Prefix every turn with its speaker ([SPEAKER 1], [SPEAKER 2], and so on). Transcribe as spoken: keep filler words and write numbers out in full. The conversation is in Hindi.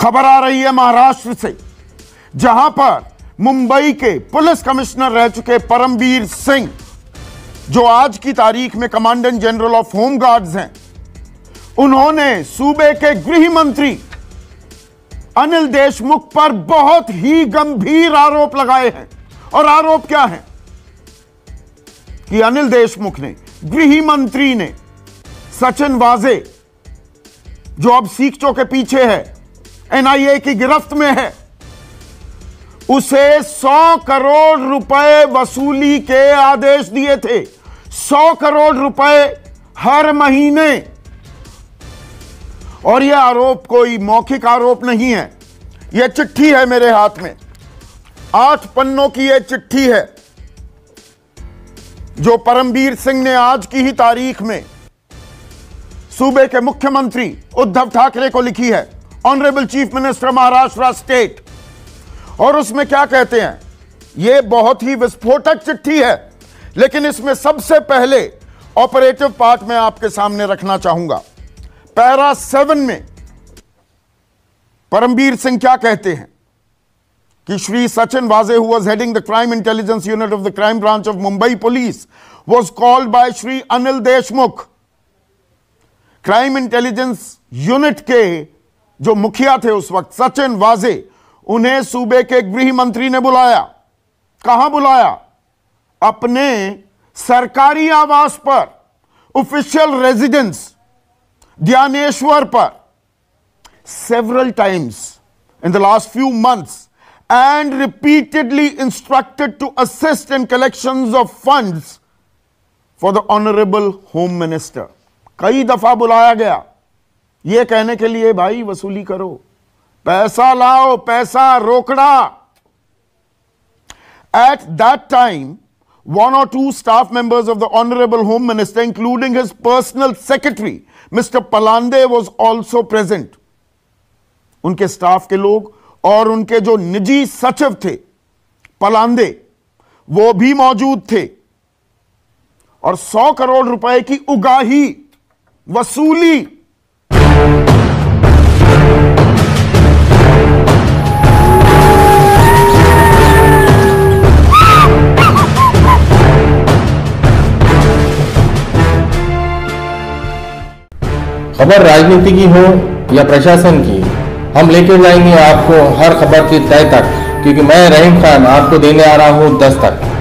[SPEAKER 1] खबर आ रही है महाराष्ट्र से, जहां पर मुंबई के पुलिस कमिश्नर रह चुके परमबीर सिंह, जो आज की तारीख में commandant general of home guards हैं, उन्होंने सूबे के गृह मंत्री अनिल देशमुख पर बहुत ही गंभीर आरोप लगाए हैं। और आरोप क्या है कि अनिल देशमुख ने, गृह मंत्री ने, सचिन वाजे, जो अब सीखचों के पीछे है, एनआईए की गिरफ्त में है, उसे सौ करोड़ रुपए वसूली के आदेश दिए थे। सौ करोड़ रुपए हर महीने। और यह आरोप कोई मौखिक आरोप नहीं है, यह चिट्ठी है मेरे हाथ में, आठ पन्नों की यह चिट्ठी है जो परमबीर सिंह ने आज की ही तारीख में सूबे के मुख्यमंत्री उद्धव ठाकरे को लिखी है, honourable chief minister Maharashtra state. और उसमें क्या कहते हैं, यह बहुत ही विस्फोटक चिट्ठी है, लेकिन इसमें सबसे पहले ऑपरेटिव पार्ट में आपके सामने रखना चाहूंगा। पैरा सेवन में परमबीर सिंह क्या कहते हैं कि Shri Sachin Waze, who was heading the crime intelligence unit of the crime branch of Mumbai police, was called by Shri Anil Deshmukh. Crime intelligence unit के जो मुखिया थे उस वक्त, सचिन वाजे, उन्हें सूबे के गृह मंत्री ने बुलाया। कहां बुलाया? अपने सरकारी आवास पर, ऑफिशियल रेजिडेंस ध्यानेश्वर पर, several times in the last few months, and repeatedly instructed to assist in collections of funds for the honorable home minister। कई दफा बुलाया गया यह कहने के लिए, भाई वसूली करो, पैसा लाओ, पैसा रोकड़ा। At that time, one or two staff members of the honorable home minister, including his personal secretary Mister Palande, was also present। उनके स्टाफ के लोग और उनके जो निजी सचिव थे पलांदे, वो भी मौजूद थे। और सौ करोड़ रुपए की उगाही, वसूली।
[SPEAKER 2] खबर राजनीति की हो या प्रशासन की, हम लेकर जाएंगे आपको हर खबर की तय तक, क्योंकि मैं रहीम खान आपको देने आ रहा हूं दस्तक।